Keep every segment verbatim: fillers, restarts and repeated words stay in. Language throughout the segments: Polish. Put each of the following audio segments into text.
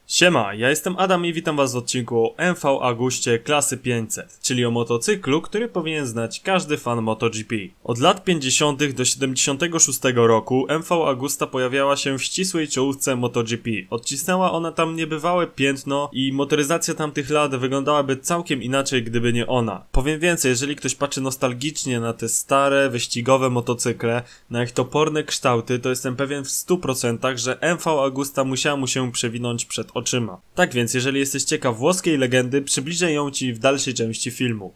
Siema, ja jestem Adam i witam was w odcinku o M V Agustie klasy pięćset, czyli o motocyklu, który powinien znać każdy fan MotoGP. Od lat pięćdziesiątych do siedemdziesiątego szóstego roku M V Agusta pojawiała się w ścisłej czołówce MotoGP. Odcisnęła ona tam niebywałe piętno i motoryzacja tamtych lat wyglądałaby całkiem inaczej, gdyby nie ona. Powiem więcej, jeżeli ktoś patrzy nostalgicznie na te stare, wyścigowe motocykle, na ich toporne kształty, to jestem pewien w stu procentach, że M V Agusta musiała mu się przewinąć przed oczyma. Tak więc, jeżeli jesteś ciekaw włoskiej legendy, przybliżę ją ci w dalszej części filmu.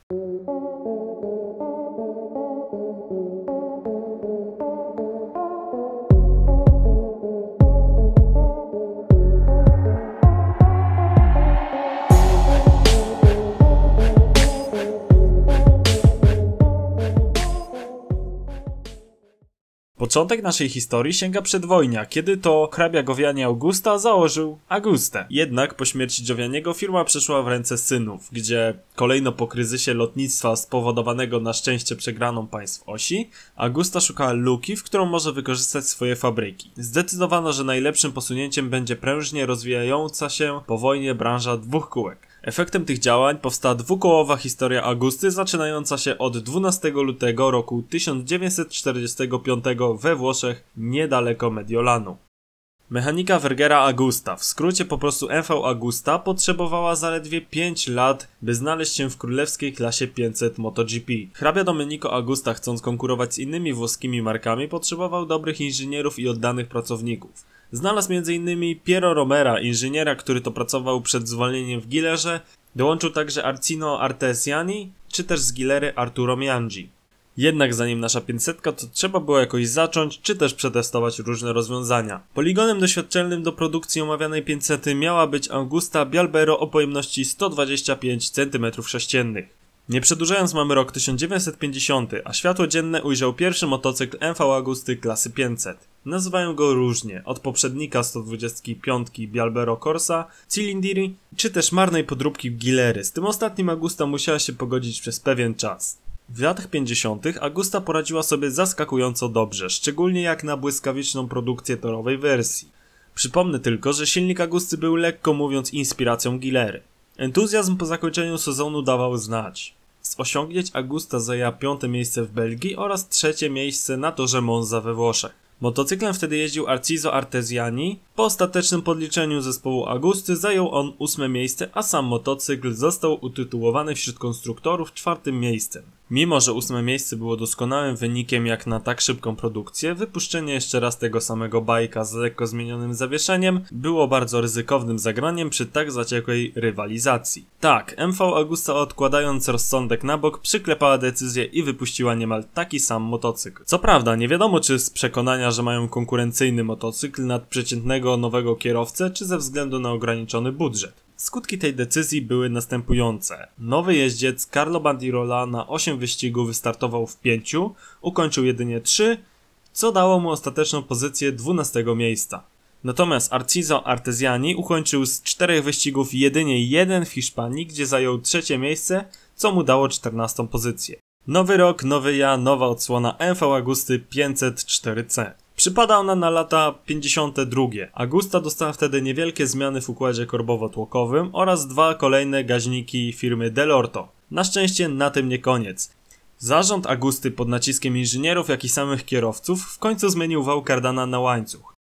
Początek naszej historii sięga przedwojnia, kiedy to hrabia Gioviani Augusta założył Agustę. Jednak po śmierci Giovianiego firma przeszła w ręce synów, gdzie kolejno po kryzysie lotnictwa spowodowanego na szczęście przegraną państw osi, Agusta szukała luki, w którą może wykorzystać swoje fabryki. Zdecydowano, że najlepszym posunięciem będzie prężnie rozwijająca się po wojnie branża dwóch kółek. Efektem tych działań powstała dwukołowa historia Agusty, zaczynająca się od dwunastego lutego roku tysiąc dziewięćset czterdziestego piątego we Włoszech, niedaleko Mediolanu. Mechanika Verghera Agusta, w skrócie po prostu M V Agusta, potrzebowała zaledwie pięć lat, by znaleźć się w królewskiej klasie pięćset MotoGP. Hrabia Domenico Agusta, chcąc konkurować z innymi włoskimi markami, potrzebował dobrych inżynierów i oddanych pracowników. Znalazł między innymi Piero Romera, inżyniera, który to pracował przed zwolnieniem w Gilerze, dołączył także Arcino Artesiani, czy też z Gilery Arturo Miangi. Jednak zanim nasza pięćsetka, to trzeba było jakoś zacząć, czy też przetestować różne rozwiązania. Poligonem doświadczalnym do produkcji omawianej pięćsety miała być Augusta Bialbero o pojemności sto dwadzieścia pięć centymetrów sześciennych. Nie przedłużając, mamy rok tysiąc dziewięćset pięćdziesiąty, a światło dzienne ujrzał pierwszy motocykl M V Agusty klasy pięćset. Nazywają go różnie, od poprzednika sto dwudziestki piątki Bialbero Corsa, Cilindiri, czy też marnej podróbki Gilery. Z tym ostatnim Agusta musiała się pogodzić przez pewien czas. W latach pięćdziesiątych Agusta poradziła sobie zaskakująco dobrze, szczególnie jak na błyskawiczną produkcję torowej wersji. Przypomnę tylko, że silnik Agusty był lekko mówiąc inspiracją Gilery. Entuzjazm po zakończeniu sezonu dawał znać. Z osiągnięć Agusta zajęła piąte miejsce w Belgii oraz trzecie miejsce na torze Monza we Włoszech. Motocyklem wtedy jeździł Arciso Artesiani. Po ostatecznym podliczeniu zespołu Agusty zajął on ósme miejsce, a sam motocykl został utytułowany wśród konstruktorów czwartym miejscem. Mimo że ósme miejsce było doskonałym wynikiem jak na tak szybką produkcję, wypuszczenie jeszcze raz tego samego bajka z lekko zmienionym zawieszeniem było bardzo ryzykownym zagraniem przy tak zaciekłej rywalizacji. Tak, M V Agusta, odkładając rozsądek na bok, przyklepała decyzję i wypuściła niemal taki sam motocykl. Co prawda, nie wiadomo czy z przekonania, że mają konkurencyjny motocykl nad przeciętnego nowego kierowcę, czy ze względu na ograniczony budżet. Skutki tej decyzji były następujące. Nowy jeździec Carlo Bandirola na osiem wyścigów wystartował w pięciu, ukończył jedynie trzy, co dało mu ostateczną pozycję dwunastego miejsca. Natomiast Arciso Artesiani ukończył z czterech wyścigów jedynie jeden w Hiszpanii, gdzie zajął trzecie miejsce, co mu dało czternastą pozycję. Nowy rok, nowy ja, nowa odsłona M V Agusty pięćset cztery C. Przypada ona na lata pięćdziesiąte drugie. Agusta dostała wtedy niewielkie zmiany w układzie korbowo-tłokowym oraz dwa kolejne gaźniki firmy Dell'Orto. Na szczęście na tym nie koniec. Zarząd Agusty pod naciskiem inżynierów, jak i samych kierowców w końcu zmienił wał kardana na łańcuch.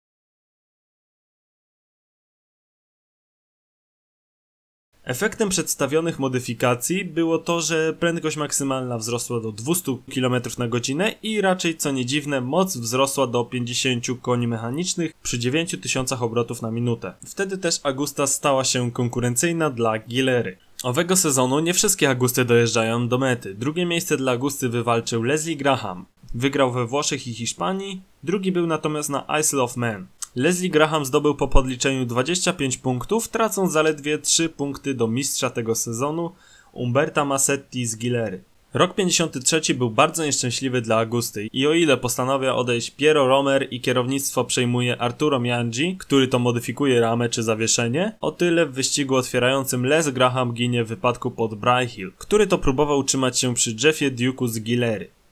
Efektem przedstawionych modyfikacji było to, że prędkość maksymalna wzrosła do dwustu kilometrów na godzinę i raczej, co nie dziwne, moc wzrosła do pięćdziesięciu koni mechanicznych przy dziewięciu tysiącach obrotów na minutę. Wtedy też Agusta stała się konkurencyjna dla Gilery. Owego sezonu nie wszystkie Agusty dojeżdżają do mety. Drugie miejsce dla Agusty wywalczył Leslie Graham. Wygrał we Włoszech i Hiszpanii, drugi był natomiast na Isle of Man. Leslie Graham zdobył po podliczeniu dwadzieścia pięć punktów, tracąc zaledwie trzy punkty do mistrza tego sezonu, Umberta Massetti z Gilery. Rok pięćdziesiąty trzeci był bardzo nieszczęśliwy dla Agusty i o ile postanawia odejść Piero Romer i kierownictwo przejmuje Arturo Miangi, który to modyfikuje ramę czy zawieszenie, o tyle w wyścigu otwierającym Les Graham ginie w wypadku pod Bray Hill, który to próbował utrzymać się przy Jeffie Duke'u z Gilery.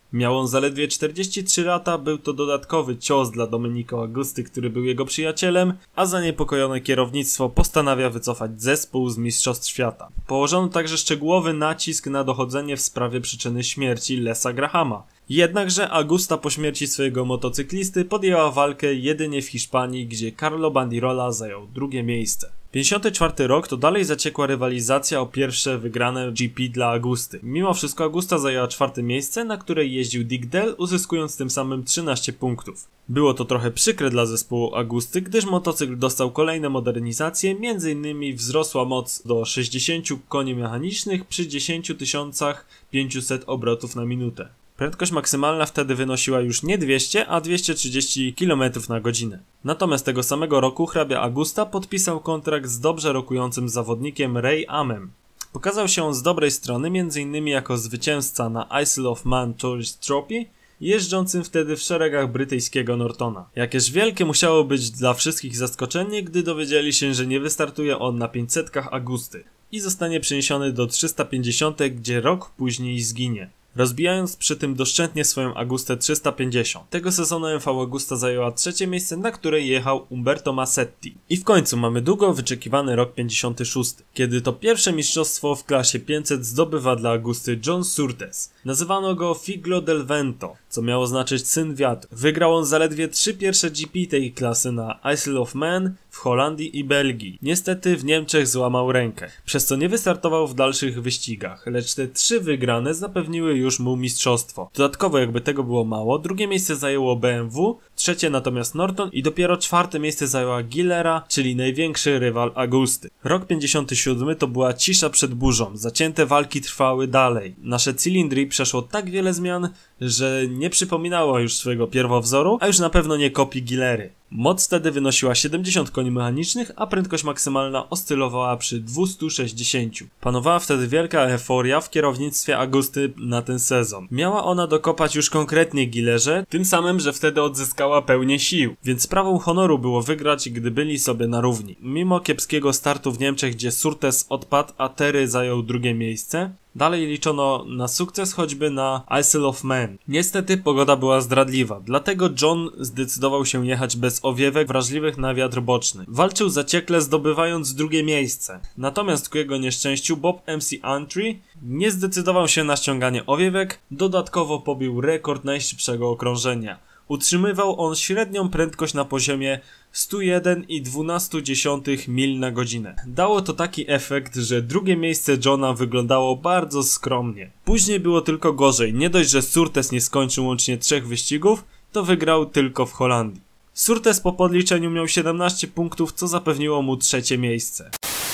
Miał on zaledwie czterdzieści trzy lata, był to dodatkowy cios dla Domenico Agusty, który był jego przyjacielem, a zaniepokojone kierownictwo postanawia wycofać zespół z Mistrzostw Świata. Położono także szczegółowy nacisk na dochodzenie w sprawie przyczyny śmierci Lesa Grahama. Jednakże Agusta po śmierci swojego motocyklisty podjęła walkę jedynie w Hiszpanii, gdzie Carlo Bandirola zajął drugie miejsce. pięćdziesiąty czwarty rok to dalej zaciekła rywalizacja o pierwsze wygrane G P dla Agusty. Mimo wszystko Agusta zajęła czwarte miejsce, na której jeździł Dick Dale, uzyskując tym samym trzynaście punktów. Było to trochę przykre dla zespołu Agusty, gdyż motocykl dostał kolejne modernizacje, między innymi wzrosła moc do sześćdziesięciu koni mechanicznych przy dziesięciu tysiącach pięciuset obrotów na minutę. Prędkość maksymalna wtedy wynosiła już nie dwieście, a dwieście trzydzieści kilometrów na godzinę. Natomiast tego samego roku hrabia Agusta podpisał kontrakt z dobrze rokującym zawodnikiem Ray Amem. Pokazał się on z dobrej strony, między innymi jako zwycięzca na Isle of Man Tourist Trophy, jeżdżącym wtedy w szeregach brytyjskiego Nortona. Jakież wielkie musiało być dla wszystkich zaskoczenie, gdy dowiedzieli się, że nie wystartuje on na pięćsetkach Agusty i zostanie przeniesiony do trzysta pięćdziesiątek, gdzie rok później zginie, rozbijając przy tym doszczętnie swoją Agustę trzysta pięćdziesiąt. Tego sezonu M V Agusta zajęła trzecie miejsce, na której jechał Umberto Massetti. I w końcu mamy długo wyczekiwany rok pięćdziesiąty szósty, kiedy to pierwsze mistrzostwo w klasie pięćset zdobywa dla Agusty John Surtees. Nazywano go Figlio del Vento, co miało znaczyć syn wiatru. Wygrał on zaledwie trzy pierwsze G P tej klasy na Isle of Man, w Holandii i Belgii. Niestety w Niemczech złamał rękę, przez co nie wystartował w dalszych wyścigach, lecz te trzy wygrane zapewniły już mu mistrzostwo. Dodatkowo, jakby tego było mało, drugie miejsce zajęło B M W, trzecie natomiast Norton i dopiero czwarte miejsce zajęła Gilera, czyli największy rywal Agusty. Rok pięćdziesiąty siódmy to była cisza przed burzą, zacięte walki trwały dalej. Nasze cylindry przeszło tak wiele zmian, że nie przypominało już swojego pierwowzoru, a już na pewno nie kopii Gilery. Moc wtedy wynosiła siedemdziesiąt koni mechanicznych, a prędkość maksymalna oscylowała przy dwieście sześćdziesiąt. Panowała wtedy wielka euforia w kierownictwie Agusty na ten sezon. Miała ona dokopać już konkretnie Gilerze, tym samym, że wtedy odzyskała pełnię sił, więc sprawą honoru było wygrać, gdy byli sobie na równi. Mimo kiepskiego startu w Niemczech, gdzie Surtees odpadł, a Terry zajął drugie miejsce, dalej liczono na sukces choćby na Isle of Man. Niestety pogoda była zdradliwa, dlatego John zdecydował się jechać bez owiewek wrażliwych na wiatr boczny. Walczył zaciekle, zdobywając drugie miejsce. Natomiast ku jego nieszczęściu Bob M C Antry nie zdecydował się na ściąganie owiewek, dodatkowo pobił rekord najszybszego okrążenia. Utrzymywał on średnią prędkość na poziomie sto jeden i dwanaście dziesiątych mil na godzinę. Dało to taki efekt, że drugie miejsce Johna wyglądało bardzo skromnie. Później było tylko gorzej. Nie dość, że Surtees nie skończył łącznie trzech wyścigów, to wygrał tylko w Holandii. Surtees po podliczeniu miał siedemnaście punktów, co zapewniło mu trzecie miejsce.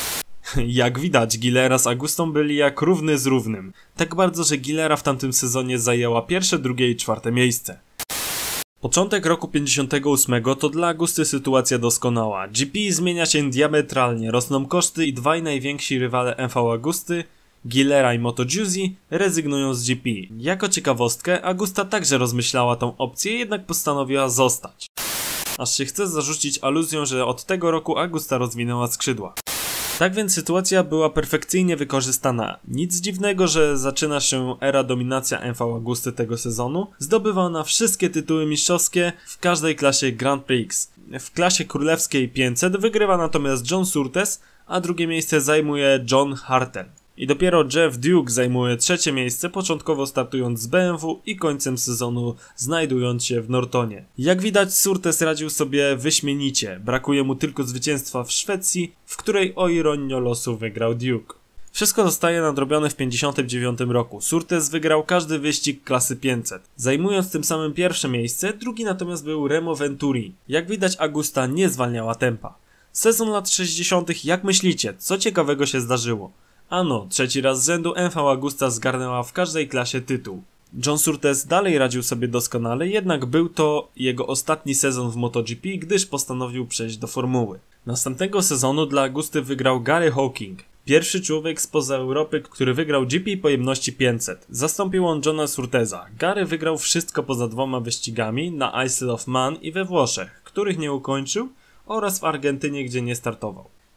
Jak widać, Gilera z Agustą byli jak równy z równym. Tak bardzo, że Gilera w tamtym sezonie zajęła pierwsze, drugie i czwarte miejsce. Początek roku pięćdziesiątego ósmego to dla Agusty sytuacja doskonała. G P zmienia się diametralnie, rosną koszty i dwaj najwięksi rywale M V Agusty, Gilera i Moto Guzzi, rezygnują z G P. Jako ciekawostkę, Agusta także rozmyślała tą opcję, jednak postanowiła zostać. Aż się chce zarzucić aluzją, że od tego roku Agusta rozwinęła skrzydła. Tak więc sytuacja była perfekcyjnie wykorzystana. Nic dziwnego, że zaczyna się era dominacja M V Agusty tego sezonu. Zdobywa ona wszystkie tytuły mistrzowskie w każdej klasie Grand Prix. W klasie królewskiej pięćset wygrywa natomiast John Surtees, a drugie miejsce zajmuje John Hartel. I dopiero Jeff Duke zajmuje trzecie miejsce, początkowo startując z B M W i końcem sezonu znajdując się w Nortonie. Jak widać, Surtees radził sobie wyśmienicie, brakuje mu tylko zwycięstwa w Szwecji, w której o ironio losu wygrał Duke. Wszystko zostaje nadrobione w pięćdziesiątym dziewiątym roku. Surtees wygrał każdy wyścig klasy pięćset, zajmując tym samym pierwsze miejsce, drugi natomiast był Remo Venturi. Jak widać, Agusta nie zwalniała tempa. Sezon lat sześćdziesiątych, jak myślicie, co ciekawego się zdarzyło? Ano, trzeci raz z rzędu M V Agusta zgarnęła w każdej klasie tytuł. John Surtees dalej radził sobie doskonale, jednak był to jego ostatni sezon w MotoGP, gdyż postanowił przejść do formuły. Następnego sezonu dla Agusty wygrał Gary Hawking, pierwszy człowiek spoza Europy, który wygrał G P pojemności pięćset. Zastąpił on Johna Surteesa. Gary wygrał wszystko poza dwoma wyścigami na Isle of Man i we Włoszech, których nie ukończył, oraz w Argentynie, gdzie nie startował.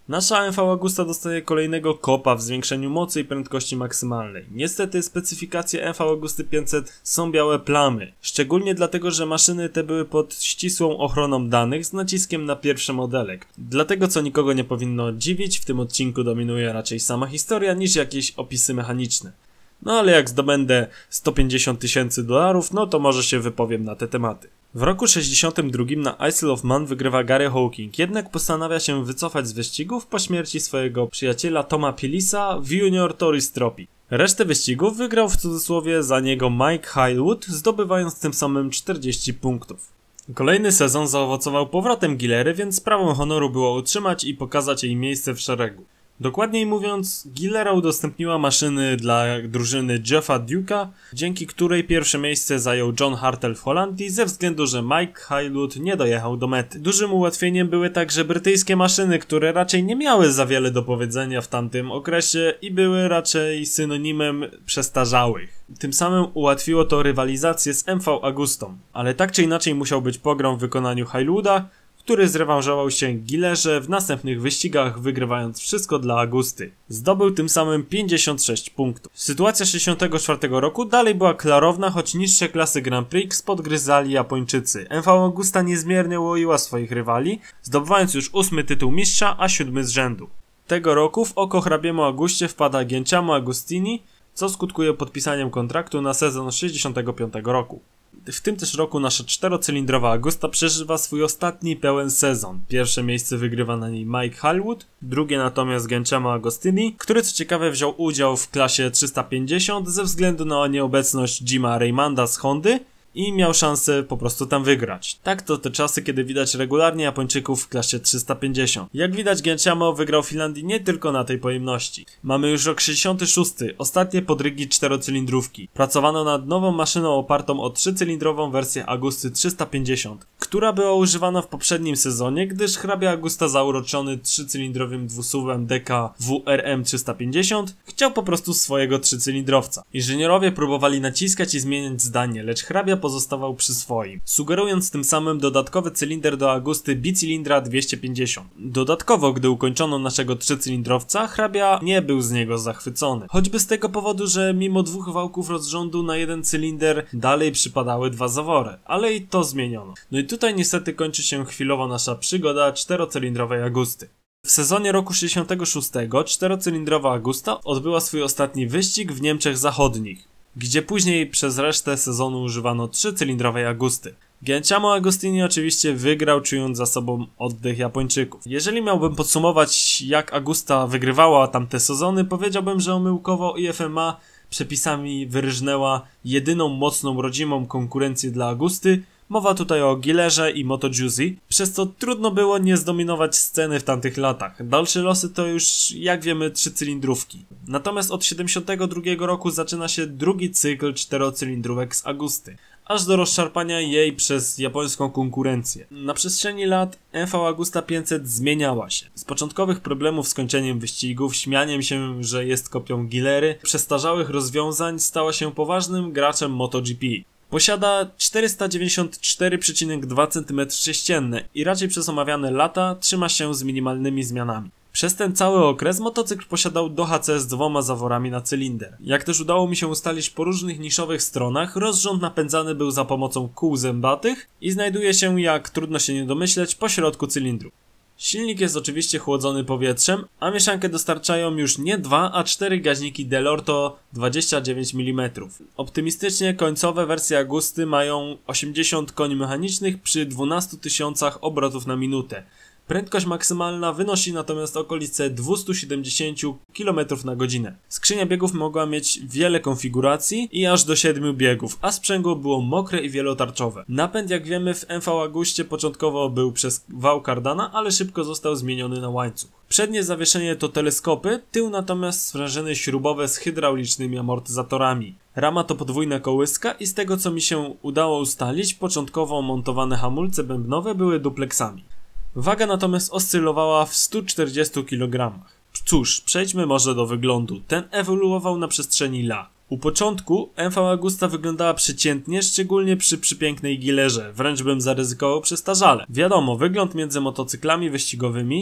Nasza M V Agusta dostaje kolejnego kopa w zwiększeniu mocy i prędkości maksymalnej. Niestety specyfikacje M V Agusty pięćset są białe plamy, szczególnie dlatego, że maszyny te były pod ścisłą ochroną danych z naciskiem na pierwszy modelek. Dlatego, co nikogo nie powinno dziwić, w tym odcinku dominuje raczej sama historia niż jakieś opisy mechaniczne. No ale jak zdobędę sto pięćdziesiąt tysięcy dolarów, no to może się wypowiem na te tematy. W roku sześćdziesiątym drugim na Isle of Man wygrywa Gary Hawking, jednak postanawia się wycofać z wyścigów po śmierci swojego przyjaciela Toma Pillisa w Junior Tourist Trophy. Resztę wyścigów wygrał w cudzysłowie za niego Mike Highwood, zdobywając tym samym czterdzieści punktów. Kolejny sezon zaowocował powrotem Gillery, więc sprawą honoru było utrzymać i pokazać jej miejsce w szeregu. Dokładniej mówiąc, Gillera udostępniła maszyny dla drużyny Jeffa Duke'a, dzięki której pierwsze miejsce zajął John Hartel w Holandii ze względu, że Mike Highwood nie dojechał do mety. Dużym ułatwieniem były także brytyjskie maszyny, które raczej nie miały za wiele do powiedzenia w tamtym okresie i były raczej synonimem przestarzałych. Tym samym ułatwiło to rywalizację z M V Agustą, ale tak czy inaczej musiał być pogrom w wykonaniu Highwooda, który zrewanżował się Gillerze w następnych wyścigach, wygrywając wszystko dla Agusty. Zdobył tym samym pięćdziesiąt sześć punktów. Sytuacja sześćdziesiątego czwartego roku dalej była klarowna, choć niższe klasy Grand Prix podgryzali Japończycy. M V Agusta niezmiernie łoiła swoich rywali, zdobywając już ósmy tytuł mistrza, a siódmy z rzędu. Tego roku w oko hrabiemu Agustie wpada Ghiacciamo Agostini, co skutkuje podpisaniem kontraktu na sezon sześćdziesiątego piątego roku. W tym też roku nasza czterocylindrowa Agusta przeżywa swój ostatni pełen sezon. Pierwsze miejsce wygrywa na niej Mike Highwood, drugie natomiast Ghiacciamo Agostini, który co ciekawe wziął udział w klasie trzysta pięćdziesiąt ze względu na nieobecność Jima Raymonda z Hondy i miał szansę po prostu tam wygrać. Tak to te czasy, kiedy widać regularnie Japończyków w klasie trzysta pięćdziesiąt. Jak widać, Ghiacciamo wygrał w Finlandii nie tylko na tej pojemności. Mamy już rok sześćdziesiąty szósty, ostatnie podrygi czterocylindrówki. Pracowano nad nową maszyną opartą o trzycylindrową wersję Agusty trzysta pięćdziesiąt, która była używana w poprzednim sezonie, gdyż hrabia Agusta zauroczony trzycylindrowym dwusuwem D K W R M trzysta pięćdziesiąt chciał po prostu swojego trzycylindrowca. Inżynierowie próbowali naciskać i zmieniać zdanie, lecz hrabia pozostawał przy swoim, sugerując tym samym dodatkowy cylinder do Agusty bicylindra dwieście pięćdziesiąt. Dodatkowo, gdy ukończono naszego trzycylindrowca, hrabia nie był z niego zachwycony. Choćby z tego powodu, że mimo dwóch wałków rozrządu na jeden cylinder dalej przypadały dwa zawory, ale i to zmieniono. No i tutaj niestety kończy się chwilowo nasza przygoda czterocylindrowej Agusty. W sezonie roku sześćdziesiątego szóstego czterocylindrowa Agusta odbyła swój ostatni wyścig w Niemczech Zachodnich, gdzie później przez resztę sezonu używano trzycylindrowej Agusty. Ghiacciamo Agostini oczywiście wygrał, czując za sobą oddech Japończyków. Jeżeli miałbym podsumować, jak Agusta wygrywała tamte sezony, powiedziałbym, że omyłkowo I F M A przepisami wyrżnęła jedyną mocną rodzimą konkurencję dla Agusty. Mowa tutaj o Gillerze i Moto Guzzi, przez co trudno było nie zdominować sceny w tamtych latach. Dalsze losy to już, jak wiemy, trzycylindrówki. Natomiast od siedemdziesiątego drugiego roku zaczyna się drugi cykl czterocylindrówek z Agusty, aż do rozszarpania jej przez japońską konkurencję. Na przestrzeni lat M V Agusta pięćset zmieniała się. Z początkowych problemów z kończeniem wyścigów, śmianiem się, że jest kopią Gillery, przestarzałych rozwiązań stała się poważnym graczem MotoGP. Posiada czterysta dziewięćdziesiąt cztery przecinek dwa centymetra sześcienne i raczej przez omawiane lata trzyma się z minimalnymi zmianami. Przez ten cały okres motocykl posiadał D H C z dwoma zaworami na cylinder. Jak też udało mi się ustalić po różnych niszowych stronach, rozrząd napędzany był za pomocą kół zębatych i znajduje się, jak trudno się nie domyśleć, po środku cylindru. Silnik jest oczywiście chłodzony powietrzem, a mieszankę dostarczają już nie dwa, a cztery gaźniki Dell'Orto dwadzieścia dziewięć milimetrów. Optymistycznie końcowe wersje Agusty mają osiemdziesiąt koni mechanicznych przy dwunastu tysiącach obrotów na minutę. Prędkość maksymalna wynosi natomiast okolice dwieście siedemdziesiąt kilometrów na godzinę. Skrzynia biegów mogła mieć wiele konfiguracji i aż do siedmiu biegów, a sprzęgło było mokre i wielotarczowe. Napęd, jak wiemy, w M V Agustie początkowo był przez wał Cardana, ale szybko został zmieniony na łańcuch. Przednie zawieszenie to teleskopy, tył natomiast sprężyny śrubowe z hydraulicznymi amortyzatorami. Rama to podwójna kołyska i z tego, co mi się udało ustalić, początkowo montowane hamulce bębnowe były dupleksami. Waga natomiast oscylowała w stu czterdziestu kilogramach. Cóż, przejdźmy może do wyglądu. Ten ewoluował na przestrzeni lat. U początku M V Agusta wyglądała przeciętnie, szczególnie przy przypięknej Gillerze, wręcz bym zaryzykował przestarzale. Wiadomo, wygląd między motocyklami wyścigowymi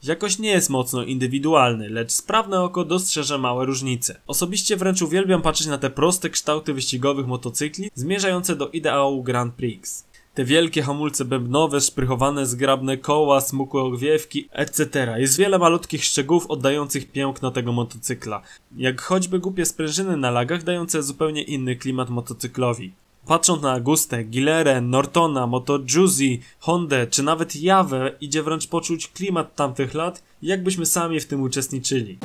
Jakoś nie jest mocno indywidualny, lecz sprawne oko dostrzeże małe różnice. Osobiście wręcz uwielbiam patrzeć na te proste kształty wyścigowych motocykli zmierzające do ideału Grand Prix. Te wielkie hamulce bębnowe, szprychowane zgrabne koła, smukłe ogwiewki, et cetera. Jest wiele malutkich szczegółów oddających piękno tego motocykla, jak choćby głupie sprężyny na lagach dające zupełnie inny klimat motocyklowi. Patrząc na Agustę, Gilerę, Nortona, Moto Guzzi, Hondę czy nawet Jawę, idzie wręcz poczuć klimat tamtych lat, jakbyśmy sami w tym uczestniczyli.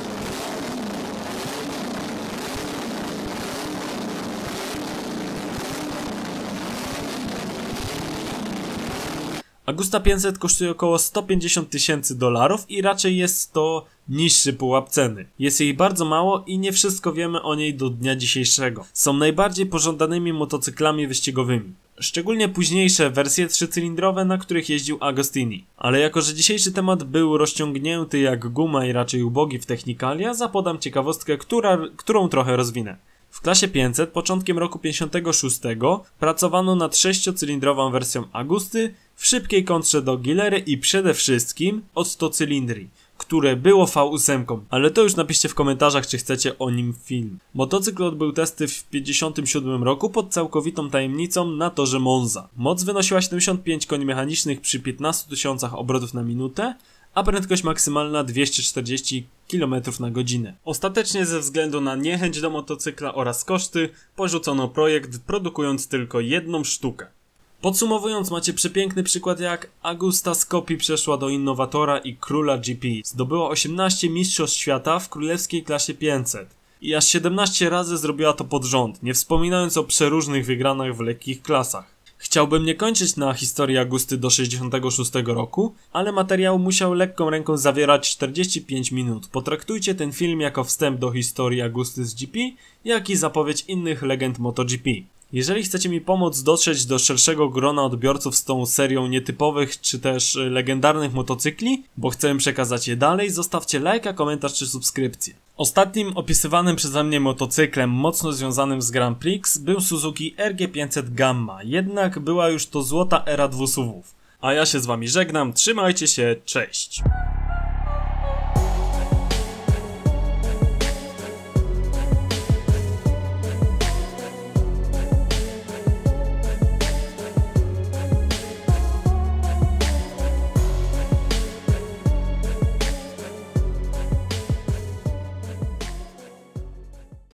Agusta pięćset kosztuje około sto pięćdziesiąt tysięcy dolarów i raczej jest to niższy pułap ceny. Jest jej bardzo mało i nie wszystko wiemy o niej do dnia dzisiejszego. Są najbardziej pożądanymi motocyklami wyścigowymi. Szczególnie późniejsze wersje trzycylindrowe, na których jeździł Agostini. Ale jako że dzisiejszy temat był rozciągnięty jak guma i raczej ubogi w technikalia, zapodam ciekawostkę, która, którą trochę rozwinę. W klasie pięćset początkiem roku pięćdziesiątego szóstego pracowano nad sześciocylindrową wersją Agusty w szybkiej kontrze do Gilery i przede wszystkim od sto cylindri, które było V osiem, ale to już napiszcie w komentarzach, czy chcecie o nim film. Motocykl odbył testy w pięćdziesiątym siódmym roku pod całkowitą tajemnicą na torze Monza. Moc wynosiła siedemdziesiąt pięć koni mechanicznych przy piętnastu tysiącach obrotów na minutę, a prędkość maksymalna dwieście czterdzieści kilometrów na godzinę. Ostatecznie ze względu na niechęć do motocykla oraz koszty porzucono projekt, produkując tylko jedną sztukę. Podsumowując, macie przepiękny przykład, jak Agusta z kopii przeszła do innowatora i króla G P. Zdobyła osiemnaście mistrzostw świata w królewskiej klasie pięćset i aż siedemnaście razy zrobiła to pod rząd, nie wspominając o przeróżnych wygranych w lekkich klasach. Chciałbym nie kończyć na historii Agusty do sześćdziesiątego szóstego roku, ale materiał musiał lekką ręką zawierać czterdzieści pięć minut. Potraktujcie ten film jako wstęp do historii Agusty z G P, jak i zapowiedź innych legend MotoGP. Jeżeli chcecie mi pomóc dotrzeć do szerszego grona odbiorców z tą serią nietypowych czy też legendarnych motocykli, bo chcę przekazać je dalej, zostawcie lajka, komentarz czy subskrypcję. Ostatnim opisywanym przeze mnie motocyklem mocno związanym z Grand Prix był Suzuki R G pięćset Gamma, jednak była już to złota era dwusuwów. A ja się z wami żegnam, trzymajcie się, cześć!